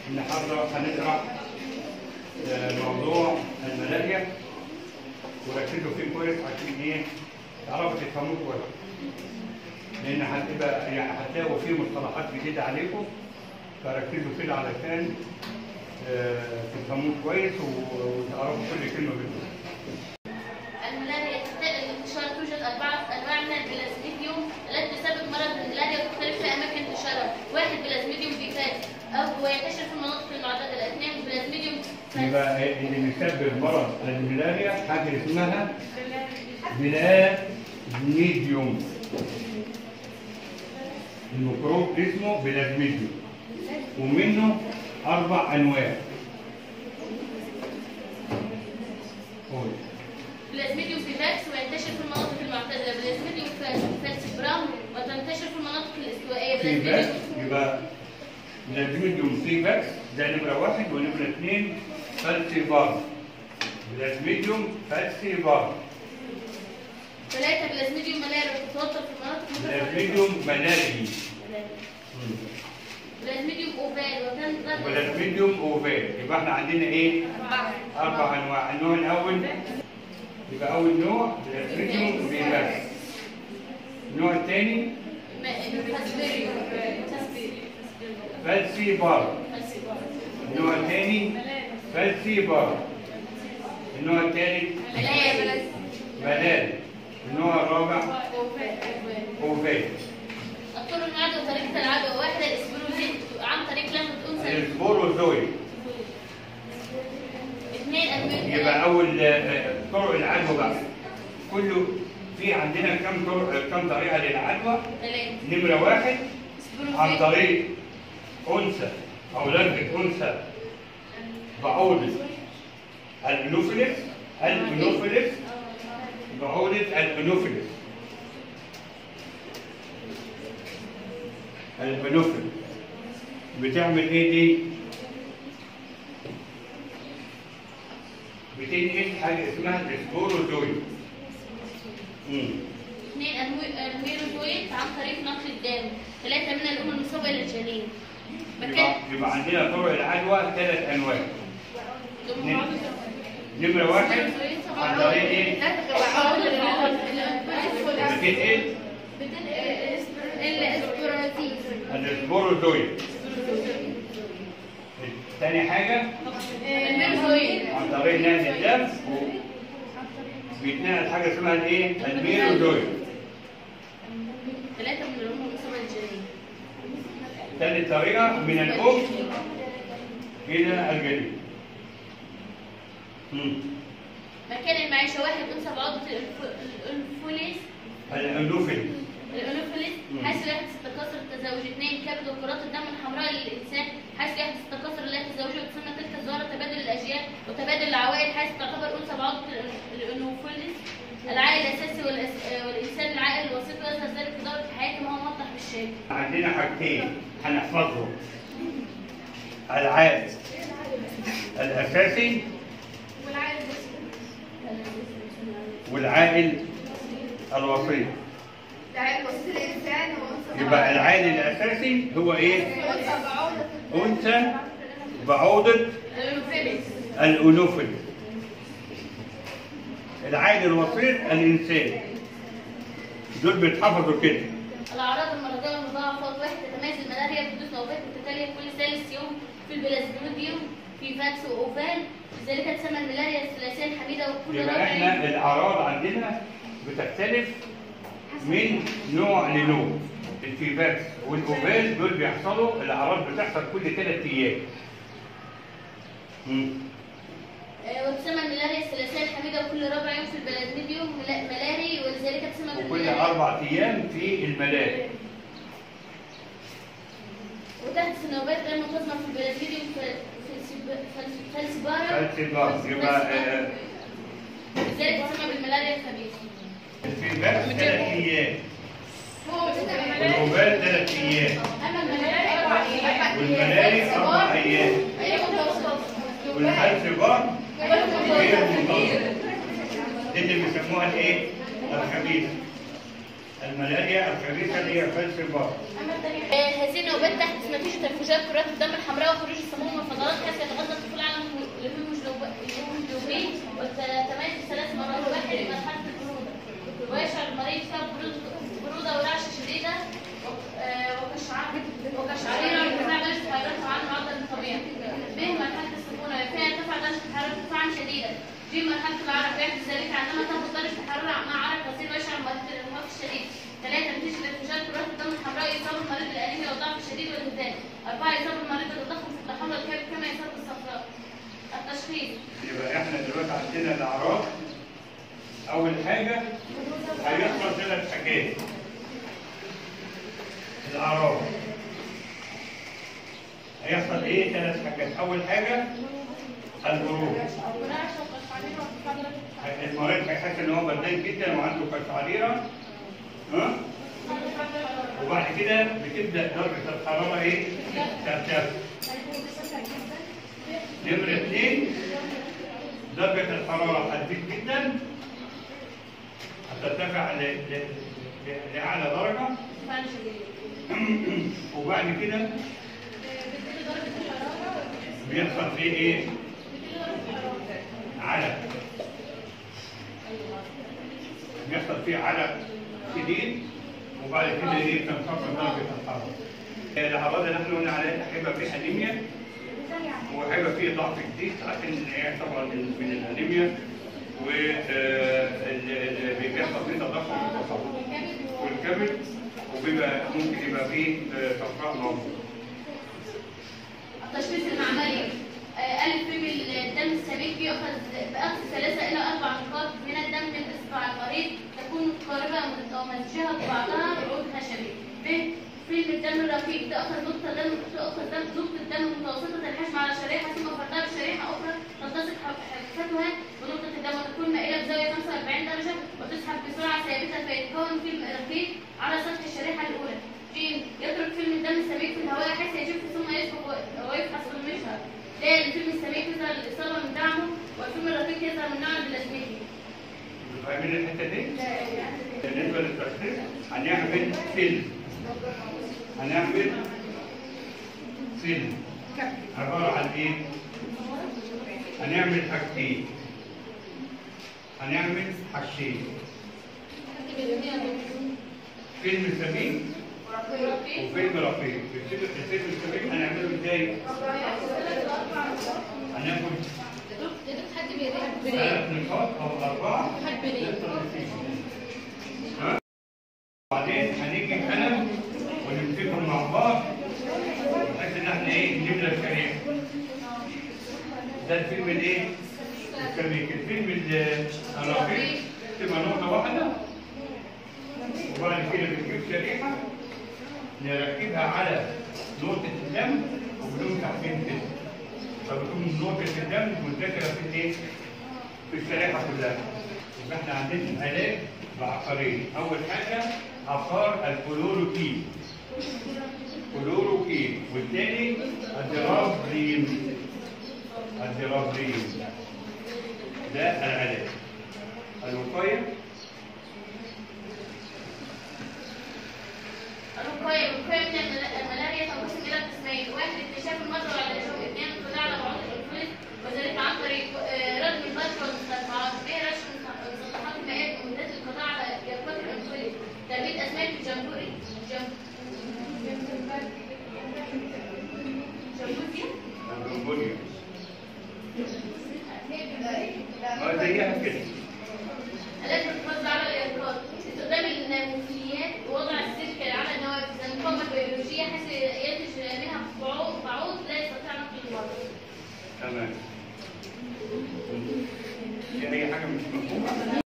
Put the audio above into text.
النهارده هنقرا موضوع الملاريا وركزوا فيه كويس عشان ايه تعرفوا تفهموه كويس، لان هتبقى يعني هتلاقوا فيه مصطلحات جديده عليكم، فركزوا فيه علشان تفهموه كويس وتعرفوا كل كلمه منه. الملاريا انتشار توجد 4 أنواع من البلازميديوم التي تسبب مرض الملاريا تختلف في أماكن انتشارها. 1 بلازميديوم فيفاس أو ينتشر في المناطق المعتدلة. 2 بلازميديوم يبقى اللي بيسبب مرض الملاريا حاجه اسمها بلازميديوم، الميكروب اسمه بلازميديوم ومنه 4 أنواع. بلازميديوم فيفاكس وينتشر في المناطق المعتدلة. بلازميديوم فالسيبرام وتنتشر في المناطق الاستوائية. فيفاكس يبقى بلازميديوم فيفاكس ده نمرة 1 ونمرة 2 فالسيبار. بلازميديوم فالسيبار. 3 بلازميديوم ملاريا وتتوفر في المناطق بلازميديوم ملاري. بلازميديوم اوفال وتنتشر. بلازميديوم اوفال. يبقى احنا عندنا ايه؟ 4 أنواع. النوع الأول يبقى أول نوع بلازميديوم فيفاكس. النوع الثاني فالسيبار. النوع الثاني فالسيبار. النوع الثالث ملاري. النوع الرابع اوفال. الطرق العدوى وطريقة العدوى. 1 الاسبروزيت عن طريق لمة أنثى. السبوروزويد. 2 يبقى أول طرق العدوى بقى كله في عندنا كم طريقة للعدوى؟ 3 نمرة 1 عن طريق أنثى أو لدغة أنثى بعوضة الأنوفيلس. بعوضة الأنوفيلس. بتعمل إيه دي؟ بتنقل حاجة اسمها السبوروزويد. 2 الميروزويد عن طريق نقل الدم. 3 من الأم المصابة إلى الجنين. يبقى عندنا طرق العدوى 3 أنواع. نمرة 1 عن طريق إيه؟ بتنقل السبوروزويد. تاني حاجة الميروزويد عن طريق نقل الدم بيتنقل حاجة اسمها الايه؟ الميروزويد. 3 من الأم المصابة إلى الجنين. ثالث طريقة من الأم إلى الجنين. مكان المعيشة. 1 أنثى بعضة الأنوفيلس حيث يحدث التكاثر التزاوجي. 2 كبد وكرات الدم الحمراء للإنسان حيث يحدث التكاثر التزاوجي، وتسمى تلك الظاهرة تبادل الأجيال وتبادل العوائل، حيث تعتبر أنثى بعضة الأنوفيلس العائل الأساسي والإنسان العائل الوسيط، ويظهر ذلك في دورة حياته ما هو موضح بالشكل. عندنا حاجتين هنحفظهم: العائل الأساسي والعائل الوسيط. يبقى العائل الأساسي هو إيه؟ أنثى بعوضة الأنوفيلس. العائل الوسيط الإنسان. دول بيتحفظوا كده. الأعراض المرضية والمضاعفات. 1 تتميز الملاريا بحدوث نوبات متتالية كل ثالث يوم في البلازميديوم فيفاكس وأوفال، لذلك تسمى الملاريا الثلاثية الحميدة. وكل يبقى احنا الأعراض عندنا بتختلف من نوع لنوع. الفيفاكس والأوفال دول بيحصلوا، الأعراض بتحصل كل 3 أيام. وتسمى الملاريا الثلاثية الحميدة وكل رابع يوم في البلازميديوم ملاري، ولذلك تسمى وكل 4 أيام في الملاري. وتحدث النوبات غير منتظمة في البلازميديوم فالسيبارا. يبقى لذلك تسمى بالملاريا الخبيثة. الفيفاكس 3 أيام والأوفال 3 أيام والملاري 4 أيام والفالسيبار هي المنتظمة. دي اللي بيسموها الايه؟ الخبيثة. الملاريا الخبيثه اللي هي فلس البار. هذه النوبات تحدث نتيجة تنفجار كرات الدم الحمراء وخروج السموم من الفضلات حيث يتغذى الطفل على الهيموجلوبين وتتميز بثلاث مراحل. واحد مرحلة البرودة ويشعر المريض فيها برودة ورعشة شديدة وكشعريرة وارتفاع درجة حرارته عن معدل الطبيعي. ب مرحلة السخونة فيها ارتفاع درجة الحرارة ارتفاعا شديدا. ج مرحلة العرق يحدث ذلك عندما تاخذ درجة الحرارة مع عرق غسيل ويشعر المريض بالإرهاق الشديد. 3 نتيجة انفجار كرات الدم الحمراء يصاب المريض بالأنيميا والضعف الشديد والهزال. 4 يصاب المريض بالتضخم في الطحال والكبد كما يصاب بالصفراء. التشخيص. يبقى احنا دلوقتي عندنا الاعراض. اول حاجه هيحصل 3 حاجات. الاعراض هيحصل ايه؟ 3 حاجات. اول حاجه البرود. المريض هيحس ان هو بردان جدا وعنده قشعريره. ها؟ وبعد كده بتبدا درجه الحراره ايه؟ ترتفع. نمرة 2 درجة الحرارة هتزيد جدا هترتفع لأعلى درجة. وبعد كده بيحصل فيه ايه؟ علق. بيحصل فيه علق شديد وبعد كده ايه؟ تنخفض درجة الحرارة. الأعراض اللي احنا قلنا عليها هيبقى فيه أنيميا وهيبقى فيه ضعف جديد عشان هي طبعا من الأنيميا وبيحصل فيه تضخم والكبد وبيبقى ممكن يبقى فيه صفراء موجود. التشخيص المعملي ألف فم الدم السميك يؤخذ بأخذ 3 إلى 4 نقاط من الدم من إصبع المريض تكون متقاربة ومزجها ببعضها بعود خشبي. ب فيلم الدم الرقيق تأخذ نقطة الدم متوسطة الحجم على شريحة ثم فرضها بشريحة أخرى تلتصق حفتها بنقطة الدم وتكون مائلة بزاوية 45 درجة وتسحب بسرعة ثابتة فيتكون فيلم رقيق على سطح الشريحة الأولى. ج يترك فيلم الدم السميك في الهواء حتى يجف ثم يسبق ويفحص بالمجهر. د الفيلم السميك يظهر الإصابة من دعمه والفيلم الرقيق يظهر من نوع بلازمته. فاهمين الحتة دي؟ بالنسبة للتشخيص هنعمل فيلم عبارة عن ايه؟ هنعمل حاجتين. فيلم سميك وفيلم رقيق. الفيلم السميك هنعمله ازاي؟ هناخد 3 نقاط او 4 وبعدين هنيجي قلم ونمسكهم مع بعض بحيث ان احنا ايه نملى الشريحه. ده الفيلم الايه؟ السميك. الفيلم الرقيق تبقى نقطه واحده وبعد كده بنجيب شريحه نركبها على نقطه الدم وبنمسح بين كده فبتكون نقطه الدم منتشره في الايه؟ في الشريحه كلها. يبقى احنا عندنا علاج بعقارين. اول حاجه عقار الكلوروكين والثاني الدرابرين. ده العلاج. الوقايه من الملاريا تنقسم الى قسمين. 1 اكتشاف المرضى وعلاجهم. 2 القضاء على بعض الانفلونزا وذلك عن طريق ردم البرد والمستنقعات. 3 رش مسطحات المائيه بمهدات القضاء على يرقات الانفلونزا. تربيه اسماك الجمبوري زيها كده. علاج الحفاظ على الإرهاق. استخدام الناموسيات ووضع السلك على النوافذ المقاومة البيولوجية حيث ينتج منها بعوض لا يستطيع نقل المرض. تمام. في أي حاجة مش مفهومة؟